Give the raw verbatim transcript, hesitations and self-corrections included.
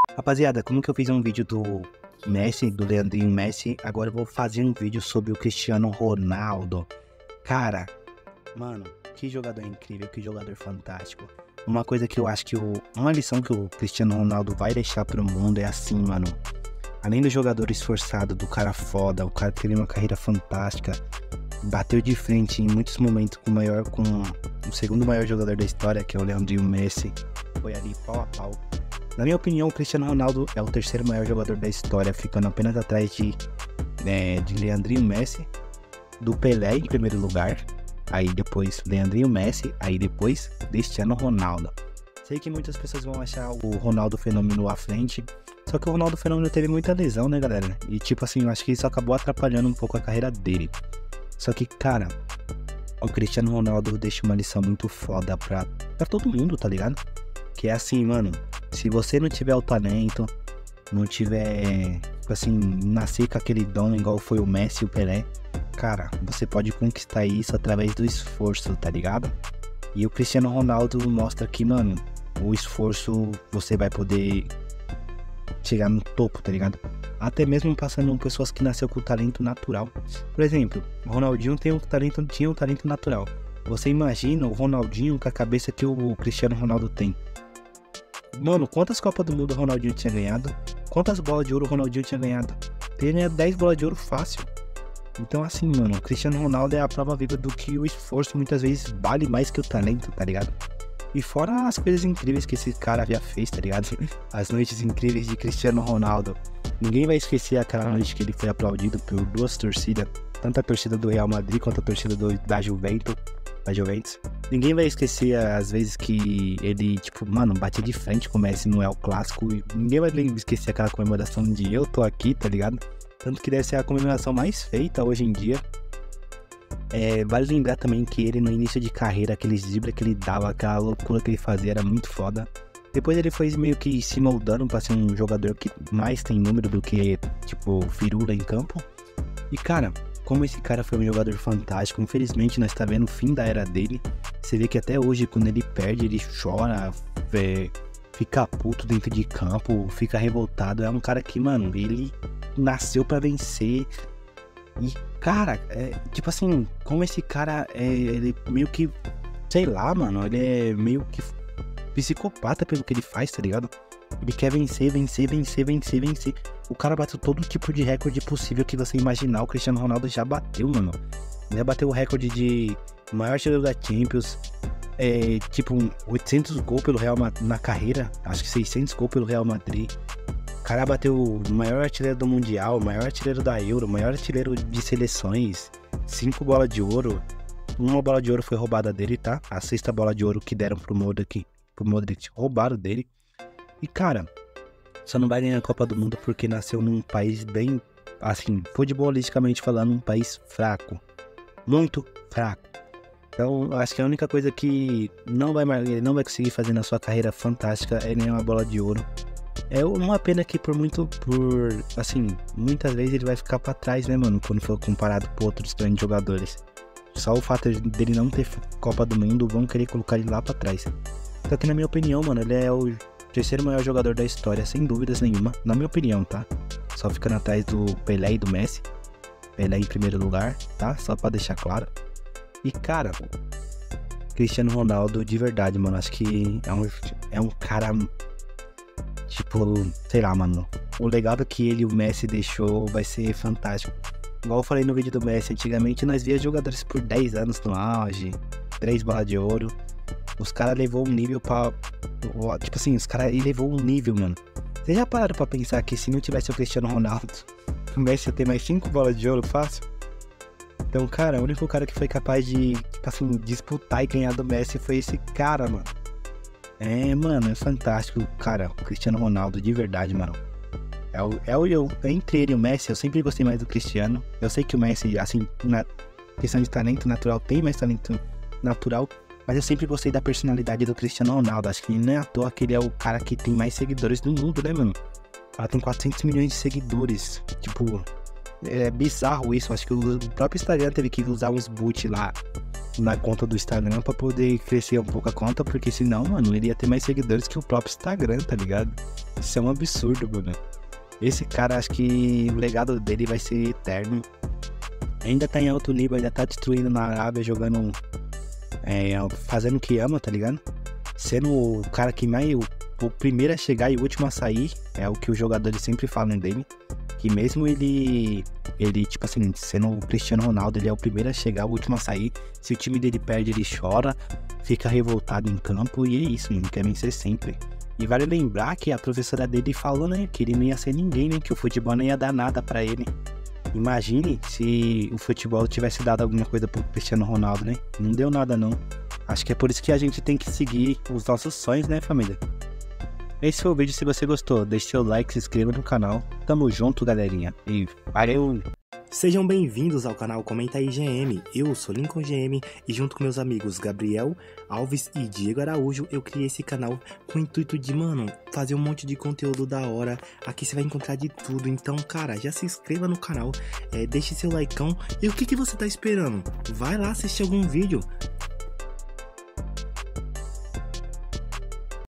Rapaziada, como que eu fiz um vídeo do Messi, do Leandrinho Messi, agora eu vou fazer um vídeo sobre o Cristiano Ronaldo. Cara, mano, que jogador incrível, que jogador fantástico. Uma coisa que eu acho que o... Uma lição que o Cristiano Ronaldo vai deixar pro mundo é assim, mano. Além do jogador esforçado, do cara foda, o cara teve uma carreira fantástica, bateu de frente em muitos momentos com o maior, com o segundo maior jogador da história, que é o Leandrinho Messi. Foi ali pau a pau. Na minha opinião, o Cristiano Ronaldo é o terceiro maior jogador da história, ficando apenas atrás de, né, de Leandrinho Messi, do Pelé em primeiro lugar, aí depois Leandrinho Messi, aí depois Cristiano Ronaldo. Sei que muitas pessoas vão achar o Ronaldo Fenômeno à frente, só que o Ronaldo Fenômeno teve muita lesão, né, galera? E tipo assim, eu acho que isso acabou atrapalhando um pouco a carreira dele. Só que, cara, o Cristiano Ronaldo deixa uma lição muito foda pra, pra todo mundo, tá ligado? Que é assim, mano, se você não tiver o talento, não tiver, tipo assim, nascer com aquele dom igual foi o Messi e o Pelé, cara, você pode conquistar isso através do esforço, tá ligado? E o Cristiano Ronaldo mostra que, mano, o esforço você vai poder chegar no topo, tá ligado? Até mesmo passando por pessoas que nasceu com talento natural. Por exemplo, o Ronaldinho tem um talento, tinha um talento natural. Você imagina o Ronaldinho com a cabeça que o Cristiano Ronaldo tem. Mano, quantas Copas do Mundo o Ronaldinho tinha ganhado? Quantas bolas de ouro o Ronaldinho tinha ganhado? Ele ganha dez bolas de ouro fácil. Então assim, mano, o Cristiano Ronaldo é a prova viva do que o esforço muitas vezes vale mais que o talento, tá ligado? E fora as coisas incríveis que esse cara já fez, tá ligado? As noites incríveis de Cristiano Ronaldo. Ninguém vai esquecer aquela noite que ele foi aplaudido por duas torcidas, tanto a torcida do Real Madrid quanto a torcida do, da Juventus. Da Juventus. Ninguém vai esquecer as vezes que ele, tipo, mano, batia de frente com o Messi no El Clássico. E ninguém vai esquecer aquela comemoração de eu tô aqui, tá ligado? Tanto que deve ser a comemoração mais feita hoje em dia. É, vale lembrar também que ele no início de carreira, aqueles dribles que ele dava, aquela loucura que ele fazia era muito foda. Depois ele foi meio que se moldando pra ser um jogador que mais tem número do que, tipo, firula em campo. E cara, como esse cara foi um jogador fantástico, infelizmente nós tá vendo o fim da era dele. Você vê que até hoje, quando ele perde, ele chora, é, fica puto dentro de campo, fica revoltado. É um cara que, mano, ele nasceu pra vencer. E, cara, é, tipo assim, como esse cara é, ele meio que, sei lá, mano, ele é meio que psicopata pelo que ele faz, tá ligado? Ele quer vencer, vencer, vencer, vencer, vencer. O cara bateu todo tipo de recorde possível que você imaginar. O Cristiano Ronaldo já bateu, mano. Ele já bateu o recorde de maior artilheiro da Champions. É, tipo, oitocentos gols pelo Real Madrid na carreira. Acho que seiscentos gols pelo Real Madrid. O cara bateu o maior artilheiro do Mundial, o maior artilheiro da Euro, o maior artilheiro de seleções. Cinco bolas de ouro. Uma bola de ouro foi roubada dele, tá? A sexta bola de ouro que deram pro Modric, pro Modric roubaram dele. E cara, só não vai ganhar a Copa do Mundo porque nasceu num país bem, assim, futebolisticamente falando, um país fraco. Muito fraco. Então, acho que a única coisa que não vai, ele não vai conseguir fazer na sua carreira fantástica é ganhar uma bola de ouro. É uma pena que por muito, por, assim, muitas vezes ele vai ficar pra trás, né, mano, quando for comparado com outros grandes jogadores. Só o fato dele não ter Copa do Mundo vão querer colocar ele lá pra trás. Só que na minha opinião, mano, ele é o terceiro maior jogador da história, sem dúvidas nenhuma, na minha opinião, tá? Só ficando atrás do Pelé e do Messi. Pelé em primeiro lugar, tá? Só pra deixar claro. E, cara, Cristiano Ronaldo, de verdade, mano, acho que é um, é um cara, tipo, sei lá, mano, o legado que ele e o Messi deixou vai ser fantástico. Igual eu falei no vídeo do Messi, antigamente nós via jogadores por dez anos no auge, três bolas de ouro. Os caras levou um nível pra... Tipo assim, os caras levou um nível, mano. Vocês já pararam pra pensar que se não tivesse o Cristiano Ronaldo, o Messi ia ter mais cinco bolas de ouro fácil? Então, cara, o único cara que foi capaz de, tipo assim, disputar e ganhar do Messi foi esse cara, mano. É, mano, é fantástico. Cara, o Cristiano Ronaldo, de verdade, mano. É o, é o eu, entre ele e o Messi, eu sempre gostei mais do Cristiano. Eu sei que o Messi, assim, na questão de talento natural, tem mais talento natural. Mas eu sempre gostei da personalidade do Cristiano Ronaldo. Acho que não é à toa que ele é o cara que tem mais seguidores do mundo, né, mano? Ela tem quatrocentos milhões de seguidores. Tipo, É bizarro isso. Acho que o próprio Instagram teve que usar uns boot lá na conta do Instagram pra poder crescer um pouco a conta, porque senão, mano, ele ia ter mais seguidores que o próprio Instagram, tá ligado? Isso é um absurdo, mano. Esse cara, acho que o legado dele vai ser eterno. Ainda tá em alto nível, ainda tá destruindo na Arábia, jogando, é, fazendo o que ama, tá ligado? Sendo o cara que mais, o, o primeiro a chegar e o último a sair, é o que os jogadores sempre falam dele. Que mesmo ele, ele, tipo assim, sendo o Cristiano Ronaldo, ele é o primeiro a chegar, o último a sair. Se o time dele perde, ele chora, fica revoltado em campo, e é isso, ele quer vencer sempre. E vale lembrar que a professora dele falou, né, que ele não ia ser ninguém, né, que o futebol não ia dar nada pra ele. Imagine se o futebol tivesse dado alguma coisa pro Cristiano Ronaldo, né? Não deu nada, não. Acho que é por isso que a gente tem que seguir os nossos sonhos, né, família? Esse foi o vídeo. Se você gostou, deixe seu like, se inscreva no canal. Tamo junto, galerinha. E valeu! Sejam bem-vindos ao canal Comenta aí G M, eu sou Lincoln G M e junto com meus amigos Gabriel Alves e Diego Araújo eu criei esse canal com o intuito de, mano, fazer um monte de conteúdo da hora. Aqui você vai encontrar de tudo, então, cara, já se inscreva no canal, é, deixe seu likeão e o que, que você tá esperando? Vai lá assistir algum vídeo,